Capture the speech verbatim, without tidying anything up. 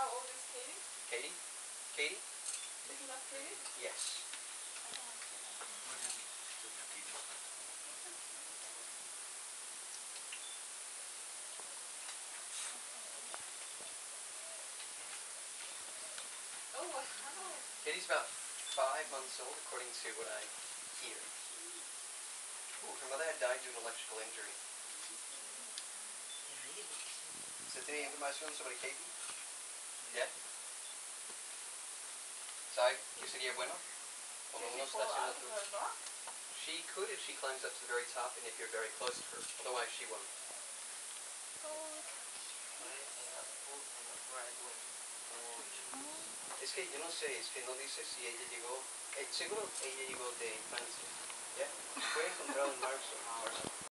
How old is Katie? Katie? Katie? Big enough Katie? Yes. Oh wow. Katie's about five months old, according to what I hear. Ooh, her mother had died due to an electrical injury. ¿Usted tiene información sobre Katie? Yeah? ¿Sabe qué sería bueno? Cuando uno está haciendo tu... She could if she climbs up to the very top and if you're very close to her. Otherwise, she won't. Es que yo no sé, es que no dice si ella llegó... Eh, seguro ella llegó de Francia. ¿Ya? Fue encontrado en marzo. marzo.